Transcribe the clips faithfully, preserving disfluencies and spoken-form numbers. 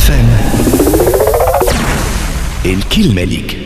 اف ام. الكلمة ليك.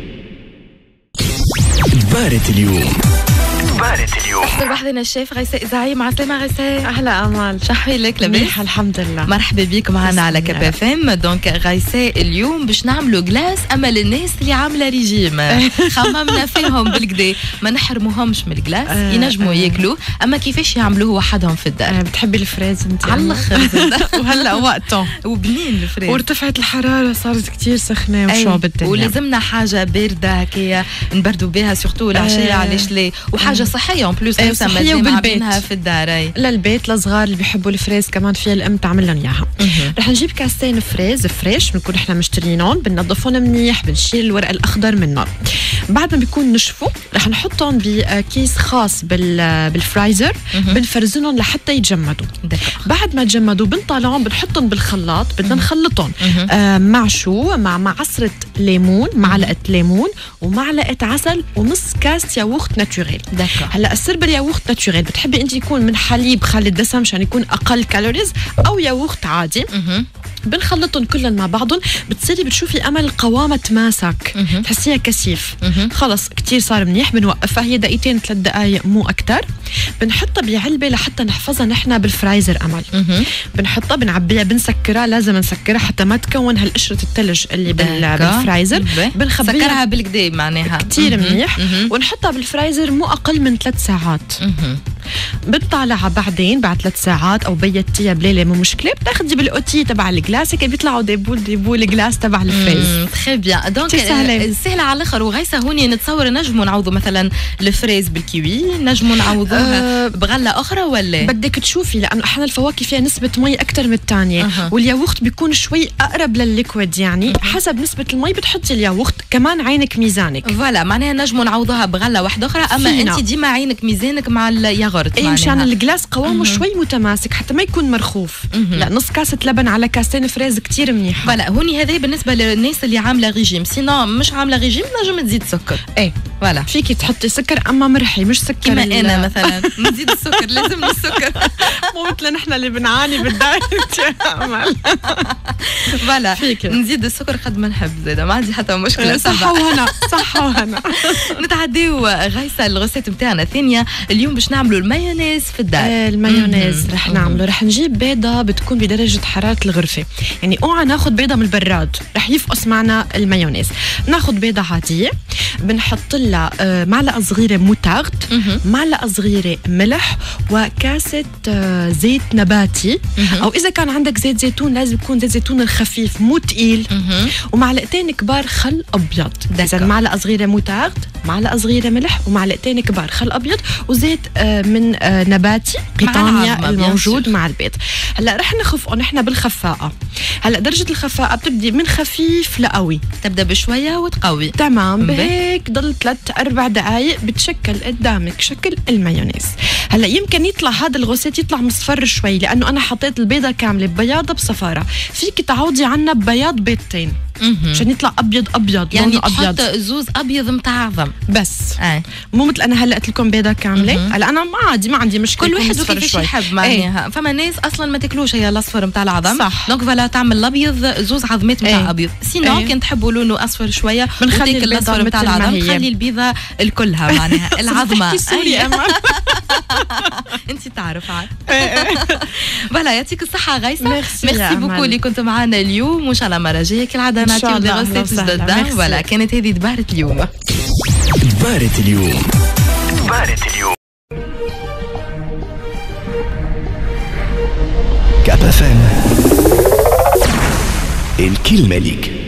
بارت اليوم. بارت اليوم. أحسن وحدنا الشيف غيساء إذاعية. مع السلامة غيساء. أهلا أمال، شحوي لك لاباس؟ منيحة الحمد لله. مرحبا بيك معنا على كاب اف ام. دونك غيساء اليوم باش نعملوا جلاس أما للناس اللي عاملة ريجيم. خممنا فيهم بالكدا ما نحرموهمش من الجلاس، ينجموا ياكلوا، أما كيفاش يعملوه وحدهم في الدار؟ بتحبي الفريز أنت؟ على الآخر. وهلا وقته وبنين الفريز، وارتفعت الحرارة صارت كتير سخنة وشعب الدنيا، ولازمنا حاجة باردة هكايا نبردوا بها سورتو العشية. علاش لا؟ وحاجة صحية اون بلوس، صحية وبالبيت في الدار. للبيت للصغار اللي بيحبوا الفريز كمان فيها الام تعمل لهم اياها. رح نجيب كاسين فريز فريش بنكون احنا مشترينهم، بننظفهم منيح، بنشيل الورق الاخضر منهم. بعد ما بيكون نشفوا رح نحطهم بكيس خاص بال بالفرايزر، بنفرزنهم لحتى يتجمدوا. بعد ما تجمدوا بنطلعهم بنحطهم بالخلاط، بدنا نخلطهم آه مع شو؟ مع مع عصرة ليمون، معلقة ليمون ومعلقة عسل ونص كاس ياغورت ناتوريل. هلا السر بالياغورت ناتوريل، بتحبي انت يكون من حليب خالي الدسم مشان يكون اقل كالوريز او ياغورت عادي. بنخلطهم كلهم مع بعضهم، بتصيري بتشوفي امل القوامه تماسك، تحسيها كثيف. خلص كتير صار منيح، بنوقفها هي دقيقتين ثلاث دقائق مو اكثر. بنحطها بعلبه لحتى نحفظها نحن بالفرايزر امل. بنحطها بنعبيها، بنسكرها، لازم نسكرها حتى ما تكون هالقشره الثلج اللي بالفرايزر. بنخبيها سكرها بالكدا معناها كتير منيح، ونحطها بالفرايزر مو اقل من ثلاث ساعات. بنطلعها بعدين بعد ثلاث ساعات او بيتيها بليله مو مشكله، بتاخذي بالاوتي تبع الجلاس هيك بيطلعوا ديبول ديبول الجلاس تبع الفريز. تخي بيان. دونك سهله على الاخر. وغيسه هوني نتصور نجموا نعوضوا مثلا الفريز بالكيوي، نجموا نعوضوها أه بغله اخرى ولا بدك تشوفي، لانه احيانا الفواكه فيها نسبه مي اكثر من الثانيه. أه. والياغورت بيكون شوي اقرب للليكويد، يعني أه. حسب نسبه المي بتحطي الياغورت، كمان عينك ميزانك. فوالا معناها نجموا نعوضوها بغله واحده اخرى، اما انت ديما عينك ميزانك مع الياغورت. اي مشان الجلاس قوامه شوي متماسك حتى ما يكون مرخوف. لا نص كاسه لبن على كاسين فريز كتير منيحه. فوالا هوني هذا بالنسبه للناس اللي عامله ريجيم. سينو مش عامله ريجيم نجم تزيد سكر. ايه فوالا فيكي تحطي سكر اما مرحي، مش سكر كما انا مثلا نزيد السكر. لازم السكر مو مثل نحن اللي بنعاني بالدايت يا امل. فوالا نزيد السكر قد ما نحب، زيد ما عندي حتى مشكله. صحه وهنا، صحه وهنا. نتعديو غيسه الغوسيت نتاعنا الثانيه اليوم باش نعملوا المايونيز في الدار. آه المايونيز رح نعمله، رح نجيب بيضه بتكون بدرجه حراره الغرفه، يعني اوعى ناخذ بيضه من البراد رح يفقس معنا المايونيز. ناخذ بيضه عاديه، بنحط لها آه معلقه صغيره موتارد، معلقه صغيره ملح، وكاسه آه زيت نباتي، او اذا كان عندك زيت زيتون لازم يكون زيت زيتون الخفيف مو ثقيل، ومعلقتين كبار خل ابيض. اذا معلقه صغيره موتارد، معلقه صغيره ملح، ومعلقتين كبار خل ابيض، وزيت آه من آه نباتي قيطانيا الموجود مع البيض. هلا رح نخفقه نحن بالخفاقه. هلا درجه الخفاقه بتبدي من خفيف لقوي، تبدا بشويه وتقوي. تمام بهيك ضل ثلاث اربع دقائق بتشكل قدامك شكل المايونيز. هلا يمكن يطلع هذا الغوسيت يطلع مصفر شوي لانه انا حطيت البيضه كامله ببياضه بصفاره، فيك تعوضي عنا ببياض بيضتين عشان يطلع ابيض ابيض، يعني ابيض تحط زوز ابيض متعظم بس. آه. مو مثل انا هلا قلت لكم بيضه كامله. هلا انا ما عادي ما عندي مشكله، كل واحد وكيفاش يحب معناها. ايه. فما ناس اصلا ما تاكلوش هي الاصفر نتاع العظم، صح. دونك فلا تعمل الابيض زوز عظمات نتاع ايه. ابيض. سينو ايه. كان تحبوا لونه اصفر شويه بنخلي الاصفر نتاع العظم، نخلي البيضه الكلها معناها العظمه. سوري امان انت تعرف عاد. فوالا يعطيك الصحه غيسه. ميرسي بوكو اللي كنت معنا اليوم، وان شاء الله المره الجايه كالعاده نعطيو دي غوسيت جدد. فوالا كانت هذه دبارة اليوم. دبارة اليوم. دبارة اليوم. كاب اف ام. الكلمة ليك.